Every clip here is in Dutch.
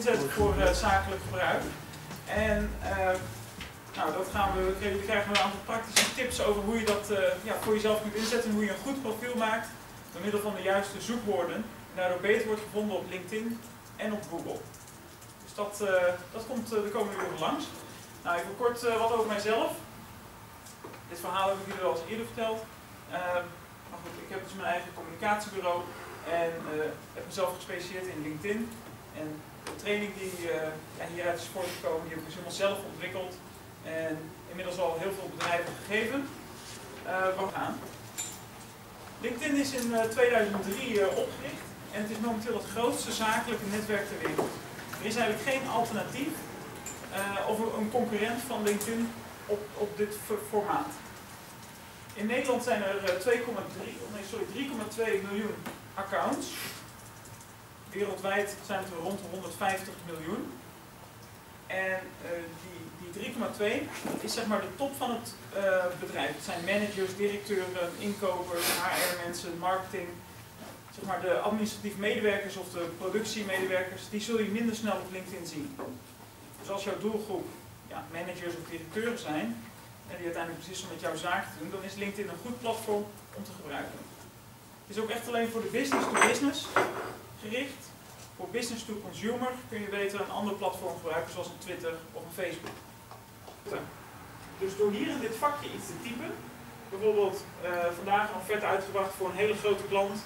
inzetten voor zakelijk gebruik. En nou, jullie krijgen een aantal praktische tips over hoe je dat voor jezelf kunt inzetten en hoe je een goed profiel maakt door middel van de juiste zoekwoorden en daardoor beter wordt gevonden op LinkedIn en op Google. Dus dat komt de komende uren langs. Nou, even kort wat over mijzelf. Dit verhaal heb ik jullie al eens eerder verteld. Maar goed, ik heb dus mijn eigen communicatiebureau en heb mezelf gespecialiseerd in LinkedIn. En de training die hieruit is voortgekomen, die heb ik dus helemaal zelf ontwikkeld. En inmiddels al heel veel bedrijven gegeven. We gaan. LinkedIn is in 2003 opgericht en het is momenteel het grootste zakelijke netwerk ter wereld. Er is eigenlijk geen alternatief of een concurrent van LinkedIn op dit formaat. In Nederland zijn er 3,2 miljoen accounts. Wereldwijd zijn het er rond de 150 miljoen. En die 3,2 is zeg maar de top van het bedrijf. Het zijn managers, directeuren, inkopers, HR-mensen, marketing. Zeg maar de administratief medewerkers of de productiemedewerkers, die zul je minder snel op LinkedIn zien. Dus als jouw doelgroep managers of directeuren zijn, en die uiteindelijk beslissen om met jouw zaak te doen, dan is LinkedIn een goed platform om te gebruiken. Het is ook echt alleen voor de business-to-business gericht. Voor business-to-consumer kun je beter een ander platform gebruiken, zoals een Twitter of een Facebook. Dus door hier in dit vakje iets te typen, bijvoorbeeld vandaag een offerte uitgebracht voor een hele grote klant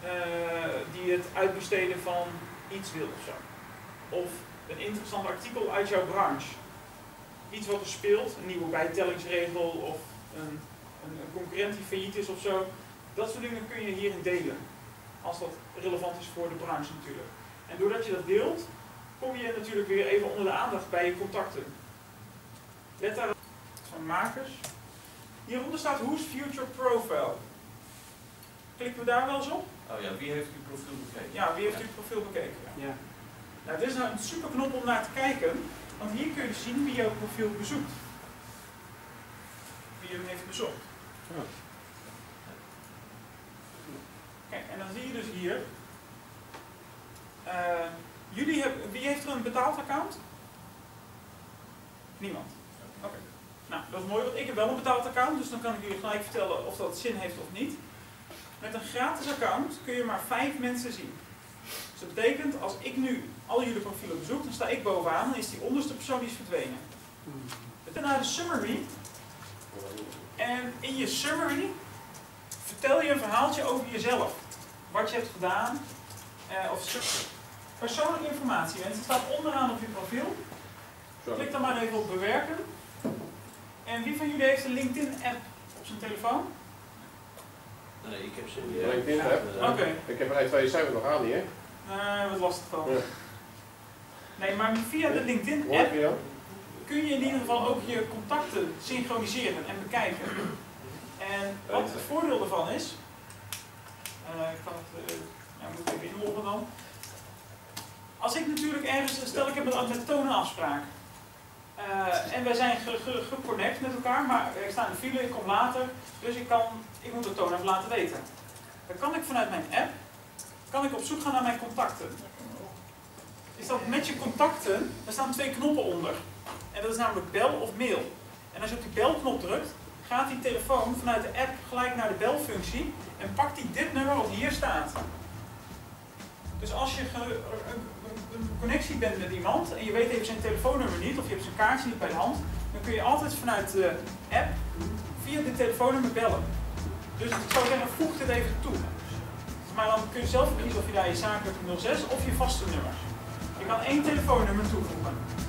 die het uitbesteden van iets wil of zo. Of een interessant artikel uit jouw branche. Iets wat er speelt, een nieuwe bijtellingsregel of een concurrent die failliet is of zo. Dat soort dingen kun je hierin delen. Als dat relevant is voor de branche natuurlijk. En doordat je dat deelt, kom je natuurlijk weer even onder de aandacht bij je contacten. Let daar van makers. Hieronder staat Who's Future Profile. Klikken we daar wel eens op? Oh ja, wie heeft uw profiel bekeken? Ja, wie heeft uw profiel bekeken? Ja. Nou, dit is nou een super knop om naar te kijken, want hier kun je dus zien wie jouw profiel bezoekt. Wie hem heeft bezocht. Ja. Kijk, en dan zie je dus hier. Wie heeft er een betaald account? Niemand. Oké. Nou, dat is mooi, want ik heb wel een betaald account, dus dan kan ik jullie gelijk vertellen of dat zin heeft of niet. Met een gratis account kun je maar 5 mensen zien. Dus dat betekent, als ik nu al jullie profielen bezoek, dan sta ik bovenaan, dan is die onderste persoon die is verdwenen. Dan naar de summary. En in je summary vertel je een verhaaltje over jezelf. Wat je hebt gedaan. Persoonlijke informatie. En het staat onderaan op je profiel. Klik dan maar even op bewerken. En wie van jullie heeft een LinkedIn-app op zijn telefoon? Nee, ik heb ze niet. LinkedIn-app? Oké. Ik heb er 1, 2, zijn we nog aan, niet hè? Wat lastig van. Ja. Nee, maar via de LinkedIn-app kun je in ieder geval ook je contacten synchroniseren en bekijken. En wat het voordeel daarvan is, ik kan het, moet even inloggen dan. Als ik natuurlijk ergens, stel ik heb met Toon een afspraak. En wij zijn geconnect met elkaar, maar ik sta in de file, ik kom later, dus ik moet de Toon even laten weten. Dan kan ik vanuit mijn app op zoek gaan naar mijn contacten. Is dat met je contacten, daar staan 2 knoppen onder. En dat is namelijk bel of mail. En als je op die belknop drukt, gaat die telefoon vanuit de app gelijk naar de belfunctie en pakt die dit nummer wat hier staat. Dus als je een connectie bent met iemand en je weet even zijn telefoonnummer niet of je hebt zijn kaartje niet bij de hand, dan kun je altijd vanuit de app via dit telefoonnummer bellen. Dus ik zou zeggen, voeg dit even toe. Maar dan kun je zelf kiezen of je daar je zakelijke 06 of je vaste nummers. Je kan 1 telefoonnummer toevoegen.